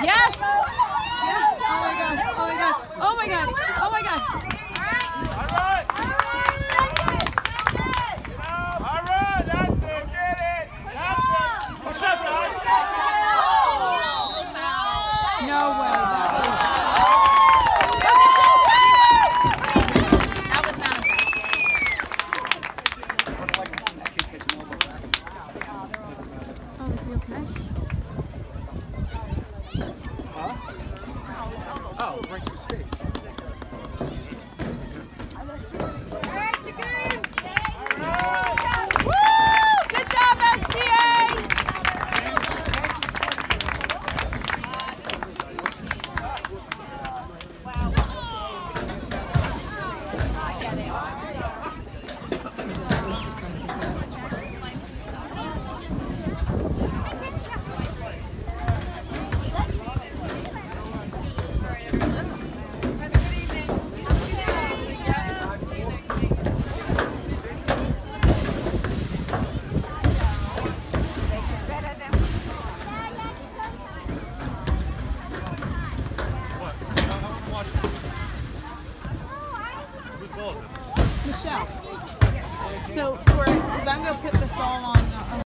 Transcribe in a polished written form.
Yes! Yes! Oh my god! Oh my god! Oh my god! Oh my god! All right, that's it, get it! That's it! Push up, guys! No way, that was... That was not Oh, is he okay? Huh? Oh, right to his face. Good job, SCA! Michelle. So, because I'm going to put this all on the...